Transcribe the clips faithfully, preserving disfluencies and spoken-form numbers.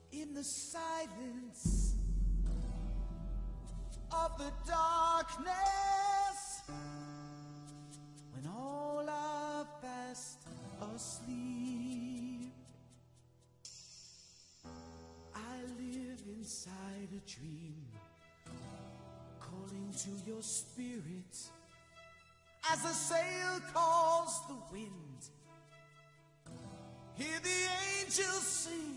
In the silence of the darkness, when all are fast asleep, I live inside a dream, calling to your spirit as a sail calls the wind. Hear the angels sing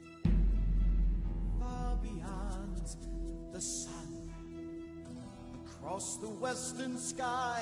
far beyond the sun, across the western sky.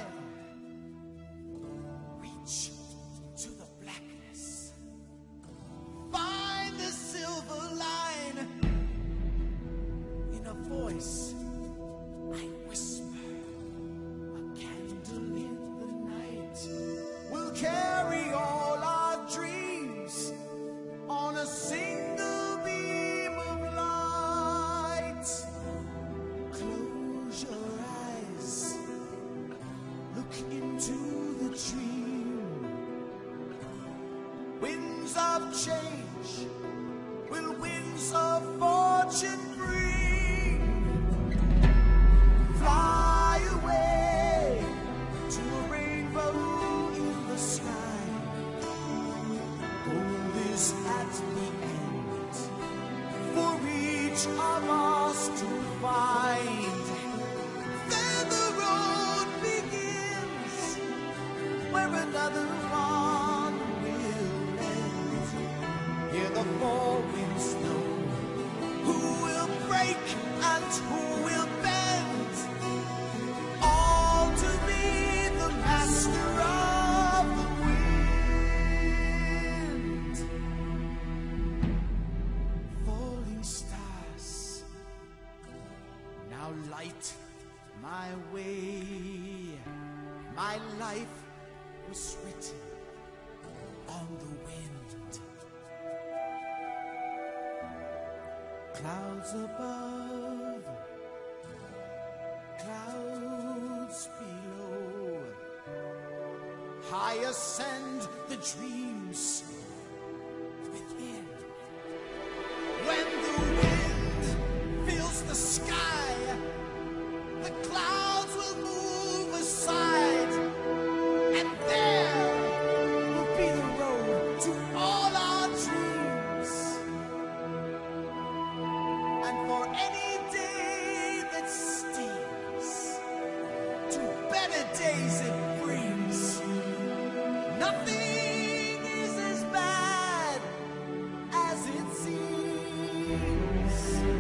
Reach into the blackness, find the silver line. In a voice I whisper, a candle in the night will carry all our dreams on a single beam of light. Close your eyes, look into the dream. Winds of change will winds of fortune bring. Fly away to a rainbow in the sky. Gold is at the end for each of us to find. Then the road begins where another one will end. Hear the four winds know who will break and who will bend. All to be the master of the wind. Falling stars, now light my way. My life was written on the wind. Clouds above, clouds below. High ascend the dreams within. When the wind fills the sky, the clouds will move aside, and there will be the road to all our dreams. And for any day that steams, to better days it brings. Nothing is as bad as it seems.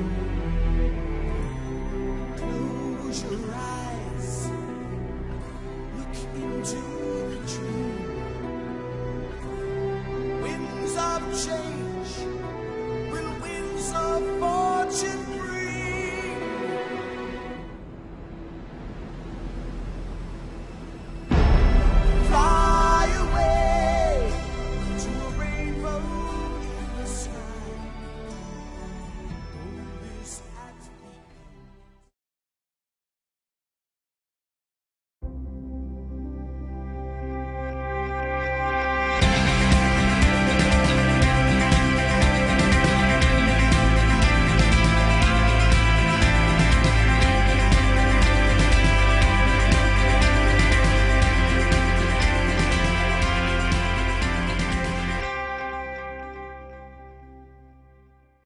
Close your eyes, look into the dream. Winds of change